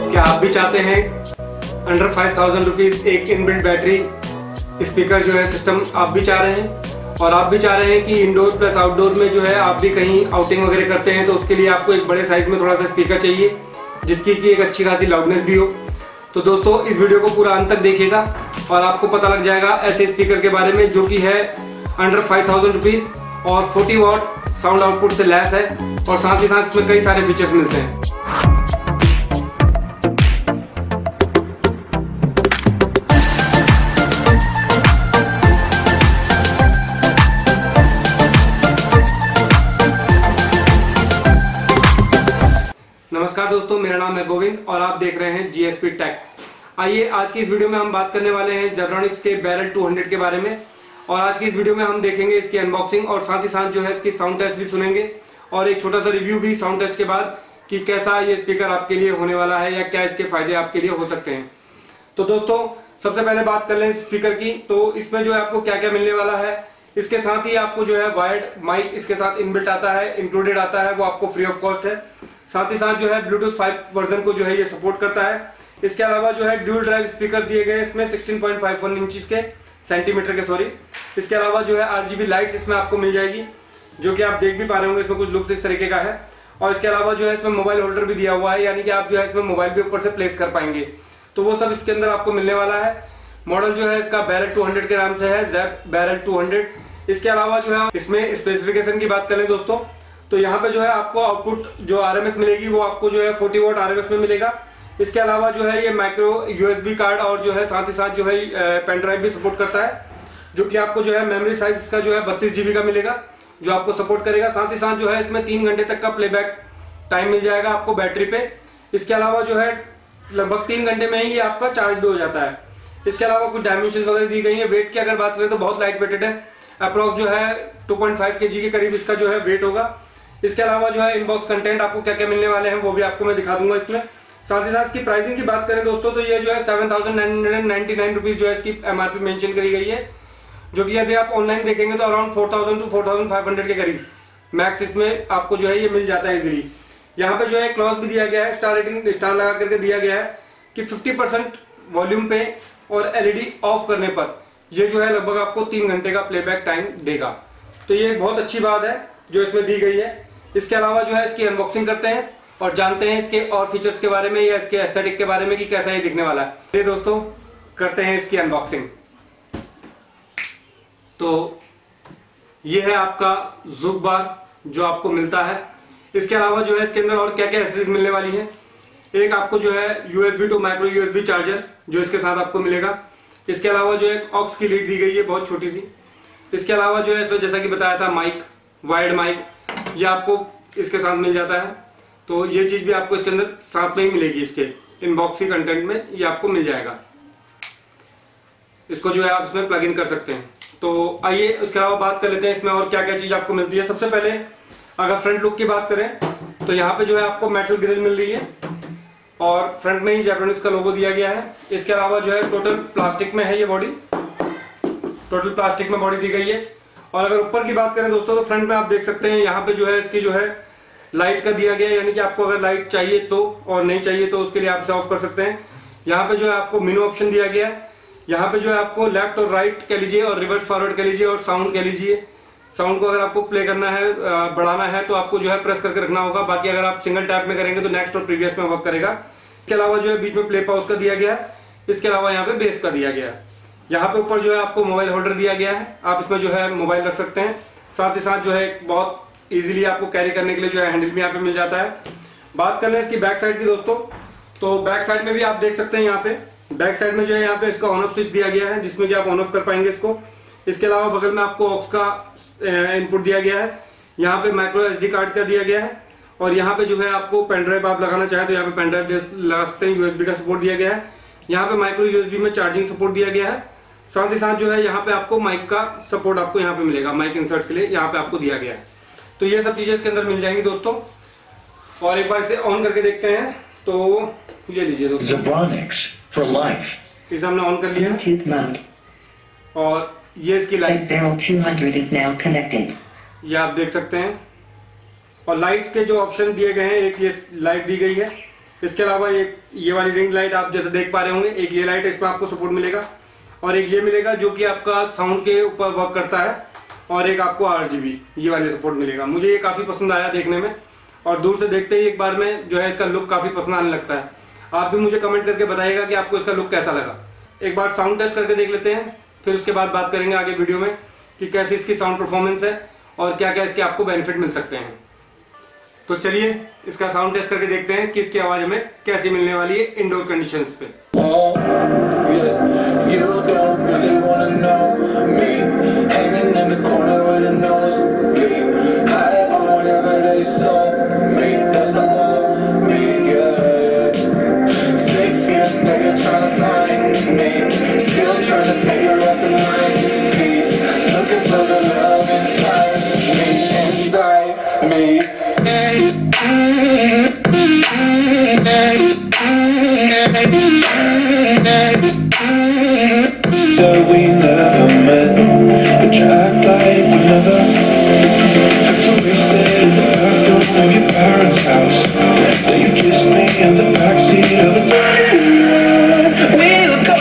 क्या आप भी चाहते हैं अंडर 5000 रुपीज़ एक इनबिल्ट बैटरी स्पीकर जो है सिस्टम आप भी चाह रहे हैं, और आप भी चाह रहे हैं कि इंडोर प्लस आउटडोर में जो है आप भी कहीं आउटिंग वगैरह करते हैं तो उसके लिए आपको एक बड़े साइज में थोड़ा सा स्पीकर चाहिए जिसकी कि एक अच्छी खासी लाउडनेस भी हो। तो दोस्तों इस वीडियो को पूरा अंत तक देखिएगा और आपको पता लग जाएगा ऐसे स्पीकर के बारे में जो कि है अंडर 5000 रुपीज़ और 40 वॉट साउंड आउटपुट से लैस है, और साथ ही साथ इसमें कई सारे फीचर्स मिलते हैं। नमस्कार दोस्तों, मेरा नाम है गोविंद और आप देख रहे हैं जीएसपी टेक। आइए आज की इस वीडियो में हम बात करने वाले हैं जेब्रानिक्स के बैरल 200 के बारे में, और आज की इस वीडियो में हम देखेंगे इसकी अनबॉक्सिंग और साथ ही साथ जो है इसकी साउंड टेस्ट भी सुनेंगे और एक छोटा सा रिव्यू भी साउंड टेस्ट के बाद कि कैसा ये स्पीकर आपके लिए होने वाला है या क्या इसके फायदे आपके लिए हो सकते हैं। तो दोस्तों सबसे पहले बात कर लें स्पीकर की, तो इसमें जो है आपको क्या क्या मिलने वाला है। इसके साथ ही आपको जो है वायर्ड माइक इसके साथ इनबिल्ट आता है, इंक्लूडेड आता है, वो आपको फ्री ऑफ कॉस्ट है। साथ ही साथ जो है ब्लूटूथ 5 वर्जन को जो है ये सपोर्ट करता है। इसके अलावा जो है ड्यूल ड्राइव स्पीकर दिए गए इसमें 16.51 इंच के सेंटीमीटर के सॉरी। इसके अलावा जो है RGB लाइट्स इसमें आपको मिल जाएगी जो कि आप देख भी पा रहे होंगे, इसमें कुछ लुक्स इस तरीके का है। और इसके अलावा जो है इसमें मोबाइल होल्डर भी दिया हुआ है, यानी कि आप जो है इसमें मोबाइल भी ऊपर से प्लेस कर पाएंगे, तो वो सब इसके अंदर आपको मिलने वाला है। मॉडल जो है इसका बैरल 200 के नाम से है, ज़ेब बैरल 200। इसके अलावा जो है इसमें स्पेसिफिकेशन की बात करें दोस्तों, तो यहाँ पे जो है आपको आउटपुट जो RMS मिलेगी वो आपको जो है 40 वॉट RMS में मिलेगा। इसके अलावा जो है ये माइक्रो USB कार्ड और जो है साथ ही साथ जो है पेन ड्राइव भी सपोर्ट करता है, जो कि आपको जो है मेमोरी साइज इसका जो है 32 GB का मिलेगा जो आपको सपोर्ट करेगा। साथ ही साथ जो है इसमें 3 घंटे तक का प्लेबैक टाइम मिल जाएगा आपको बैटरी पे। इसके अलावा जो है लगभग 3 घंटे में ही ये आपका चार्ज भी हो जाता है। इसके अलावा कुछ डायमेंशन वगैरह दी गई है। वेट की अगर बात करें तो बहुत लाइट वेटेड है, अप्रॉक्स जो है 2.5 kg के करीब इसका जो है वेट होगा। इसके अलावा जो है इनबॉक्स कंटेंट आपको क्या क्या मिलने वाले हैं वो भी आपको मैं दिखा दूंगा इसमें। साथ ही साथ इसकी प्राइसिंग की बात करें दोस्तों तो ये जो है 7,999 रुपीज़ जो है इसकी MRP मेंशन करी गई है, जो कि यदि आप ऑनलाइन देखेंगे तो अराउंड 4,000 to 4,500 के करीब मैक्स इसमें आपको जो है ये मिल जाता है इजीली। यहाँ पे जो है क्लॉज भी दिया गया है, स्टार रेटिंग स्टार लगा करके दिया गया है कि 50% वॉल्यूम पे और LED ऑफ करने पर ये जो है लगभग आपको 3 घंटे का प्लेबैक टाइम देगा, तो ये बहुत अच्छी बात है जो इसमें दी गई है। इसके अलावा जो है इसकी अनबॉक्सिंग करते हैं और जानते हैं इसके और फीचर्स के बारे में या इसके एस्थेटिक के बारे में कि कैसा ये दिखने वाला है। ये दोस्तों करते हैं इसकी अनबॉक्सिंग। तो ये है आपका ज़ुक बार जो आपको मिलता है। इसके अलावा जो है इसके अंदर और क्या क्या एक्सेसरीज मिलने वाली हैं। एक आपको जो है USB to micro USB charger जो इसके साथ आपको मिलेगा। इसके अलावा जो एक ऑक्स की लीड दी गई है बहुत छोटी सी। इसके अलावा जो है इसमें जैसा कि बताया था माइक, वायर्ड माइक, ये आपको इसके साथ मिल जाता है, तो ये चीज़ भी आपको इसके अंदर साथ में ही मिलेगी। इसके इनबॉक्स के कंटेंट में ये आपको मिल जाएगा। इसको जो है आप इसमें प्लग इन कर सकते हैं। तो आइए उसके अलावा बात कर लेते हैं इसमें और क्या क्या चीज़ आपको मिलती है। सबसे पहले अगर फ्रंट लुक की बात करें तो यहाँ पे जो है आपको मेटल ग्रिल मिल रही है और फ्रंट में ही जेब्रानिक्स का लोगो दिया गया है। इसके अलावा जो है टोटल प्लास्टिक में है, ये बॉडी टोटल प्लास्टिक में बॉडी दी गई है। और अगर ऊपर की बात करें दोस्तों तो फ्रंट में आप देख सकते हैं यहाँ पे जो है इसकी जो है लाइट का दिया गया है, यानी कि आपको अगर लाइट चाहिए तो और नहीं चाहिए तो उसके लिए आप इसे ऑफ कर सकते हैं। यहाँ पे जो है आपको मेनू ऑप्शन दिया गया है। यहाँ पे जो है आपको लेफ्ट और राइट कह लीजिए और रिवर्स फॉरवर्ड कह लीजिए और साउंड कह लीजिए। साउंड को अगर आपको प्ले करना है, बढ़ाना है तो आपको जो है प्रेस करके रखना होगा। बाकी अगर आप सिंगल टैप में करेंगे तो नेक्स्ट और प्रीवियस में वर्क करेगा। इसके अलावा जो है बीच में प्ले पॉज का दिया गया है। इसके अलावा यहाँ पे बेस का दिया गया है। यहाँ पे ऊपर जो है आपको मोबाइल होल्डर दिया गया है, आप इसमें जो है मोबाइल रख सकते हैं। साथ ही साथ जो है बहुत इजीली आपको कैरी करने के लिए जो है हैंडल भी यहाँ पे मिल जाता है। बात कर लें इसकी बैक साइड की दोस्तों, तो बैक साइड में भी आप देख सकते हैं यहाँ पे बैक साइड में जो है यहाँ पे इसका ऑन ऑफ स्विच दिया गया है जिसमें कि आप ऑन ऑफ कर पाएंगे इसको। इसके अलावा बगल में आपको ऑक्स का इनपुट दिया गया है। यहाँ पे माइक्रो SD कार्ड का दिया गया है और यहाँ पे जो है आपको पेन ड्राइव आप लगाना चाहें तो यहाँ पे पेन ड्राइव लगा सकते हैं। USB का सपोर्ट दिया गया है। यहाँ पे माइक्रो USB में चार्जिंग सपोर्ट दिया गया है। साथ ही साथ जो है यहाँ पे आपको माइक का सपोर्ट आपको यहाँ पे मिलेगा, माइक इंसर्ट के लिए यहाँ पे आपको दिया गया है। तो ये सब चीजें इसके अंदर मिल जाएंगी दोस्तों। और एक बार इसे ऑन करके देखते हैं, तो ये लीजिए दोस्तों, इसे हमने ऑन कर लिया और ये इसकी लाइट ये आप देख सकते हैं। और लाइट्स के जो ऑप्शन दिए गए हैं, एक ये लाइट दी गई है इसके अलावा ये वाली रिंग लाइट आप जैसे देख पा रहे होंगे, एक ये लाइट है, इसमें आपको सपोर्ट मिलेगा और एक ये मिलेगा जो कि आपका साउंड के ऊपर वर्क करता है और एक आपको RGB ये वाले सपोर्ट मिलेगा। मुझे ये काफ़ी पसंद आया देखने में और दूर से देखते ही एक बार में जो है इसका लुक काफ़ी पसंद आने लगता है। आप भी मुझे कमेंट करके बताइएगा कि आपको इसका लुक कैसा लगा। एक बार साउंड टेस्ट करके देख लेते हैं, फिर उसके बाद बात करेंगे आगे वीडियो में कि कैसी इसकी साउंड परफॉर्मेंस है और क्या क्या इसके आपको बेनिफिट मिल सकते हैं। तो चलिए इसका साउंड टेस्ट करके देखते हैं कि इसकी आवाज़ हमें कैसी मिलने वाली है इंडोर कंडीशंस पे। We never met, but you act like we never. After we stayed in the bathroom of your parents' house, then you kissed me in the backseat of a Diane. We'll go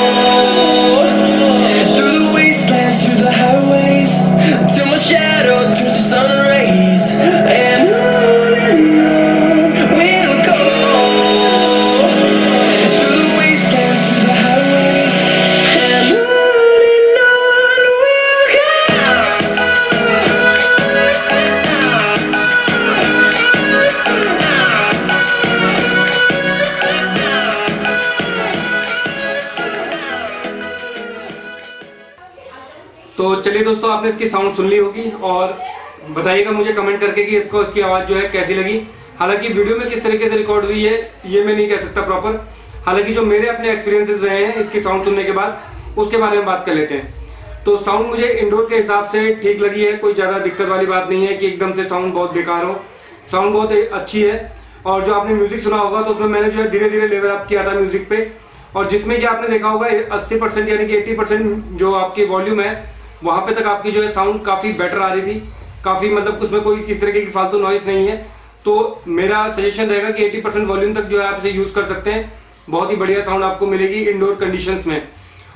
through the wastelands, through the highways, till my shadow turns to sun rays, and on we'll go through the wastelands, through the highways, and on we'll go. तो चलिए दोस्तों, आपने इसकी sound सुन ली होगी और बताइएगा मुझे comment करके कि आपको इसकी आवाज़ जो है कैसी लगी। हालांकि वीडियो में किस तरीके से रिकॉर्ड हुई है ये मैं नहीं कह सकता प्रॉपर, हालांकि जो मेरे अपने एक्सपीरियंसेस रहे हैं इसकी साउंड सुनने के बाद उसके बारे में बात कर लेते हैं। तो साउंड मुझे इंडोर के हिसाब से ठीक लगी है, कोई ज़्यादा दिक्कत वाली बात नहीं है कि एकदम से साउंड बहुत बेकार हो। साउंड बहुत अच्छी है और जो आपने म्यूज़िक सुना होगा तो उसमें मैंने जो है धीरे धीरे लेवल अप किया था म्यूज़िक पे, और जिसमें कि आपने देखा होगा 80% यानी कि 80% जो आपकी वॉल्यूम है वहाँ पे तक आपकी जो है साउंड काफ़ी बेटर आ रही थी, काफ़ी मतलब उसमें कोई किस तरीके की फालतू नॉइस नहीं है। तो मेरा सजेशन रहेगा कि 80% वॉल्यूम तक जो है आप इसे यूज़ कर सकते हैं, बहुत ही बढ़िया साउंड आपको मिलेगी इंडोर कंडीशंस में।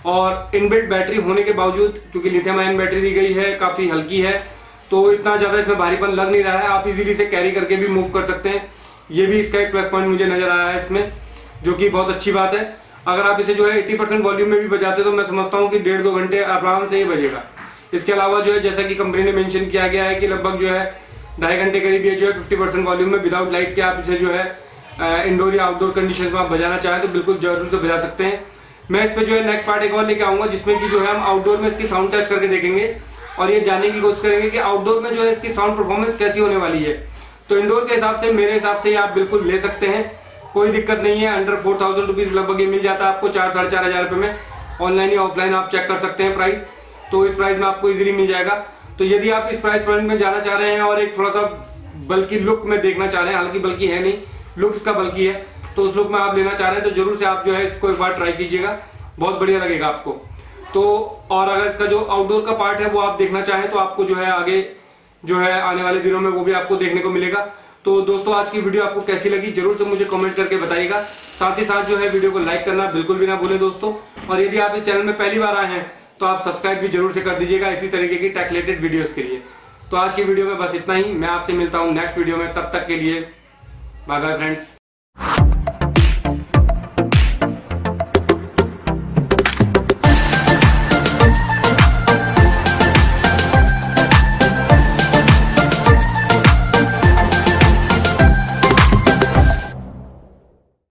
और इनबिल्ट बैटरी होने के बावजूद, क्योंकि लिथियम आयन बैटरी दी गई है, काफ़ी हल्की है, तो इतना ज़्यादा इसमें भारीपन लग नहीं रहा है, आप इजीली इसे कैरी करके भी मूव कर सकते हैं। ये भी इसका एक प्लस पॉइंट मुझे नज़र आया है इसमें, जो कि बहुत अच्छी बात है। अगर आप इसे जो है 80% वॉल्यूम में भी बजाते तो मैं समझता हूँ कि 1.5-2 घंटे आराम से ही बजेगा। इसके अलावा जो है जैसा कि कंपनी ने मेंशन किया गया है कि लगभग जो है 2.5 घंटे करीब ये जो है 50% वॉल्यूम में विदाउट लाइट के आप इसे जो है इंडोर या आउटडोर कंडीशन में आप बजाना चाहें तो बिल्कुल जरूर से बजा सकते हैं। मैं इस पर जो है नेक्स्ट पार्ट एक और लेके आऊँगा जिसमें कि जो है हम आउटडोर में इसकी साउंड टेस्ट करके देखेंगे और ये जानने की कोशिश करेंगे कि आउटडोर में जो है इसकी साउंड परफॉर्मेंस कैसी होने वाली है। तो इंडोर के हिसाब से मेरे हिसाब से आप बिल्कुल ले सकते हैं, कोई दिक्कत नहीं है। अंडर 4000 रुपीज़ लगभग ये मिल जाता है आपको, 4-4.5 हज़ार रुपये में। ऑनलाइन या ऑफलाइन आप चेक कर सकते हैं प्राइस, तो इस प्राइस में आपको इजीली मिल जाएगा। तो यदि आप इस प्राइस पॉइंट में जाना चाह रहे हैं और एक थोड़ा सा बल्कि लुक में देखना चाह रहे हैं, हालांकि बल्कि है नहीं, लुक इसका बल्कि है, तो उस लुक में आप लेना चाह रहे हैं तो जरूर से आप जो है इसको एक बार ट्राई कीजिएगा, बहुत बढ़िया लगेगा आपको। तो और अगर इसका जो आउटडोर का पार्ट है वो आप देखना चाहें तो आपको जो है आगे जो है आने वाले दिनों में वो भी आपको देखने को मिलेगा। तो दोस्तों आज की वीडियो आपको कैसी लगी जरूर से मुझे कमेंट करके बताइएगा। साथ ही साथ जो है वीडियो को लाइक करना बिल्कुल भी ना भूलें दोस्तों, और यदि आप इस चैनल में पहली बार आए हैं तो आप सब्सक्राइब भी जरूर से कर दीजिएगा इसी तरीके की टेक रिलेटेड वीडियोस के लिए। तो आज की वीडियो में बस इतना ही, मैं आपसे मिलता हूँ नेक्स्ट वीडियो में, तब तक के लिए बाय बाय फ्रेंड्स।